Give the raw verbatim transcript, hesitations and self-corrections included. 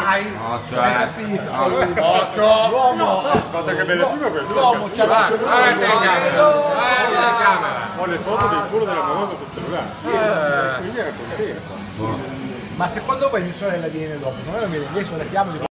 Dai! No, cioè... Hai capito? Occhio! L'uomo... Guarda che belle prima quel L'uomo c'ha Guarda, fatto guarda la telecamera! Guarda la telecamera! Ho le foto del culo della mamma sul cellulare. Quindi era contento. Ma secondo voi mia sorella viene dopo? Noi non viene, adesso la chiamo e dico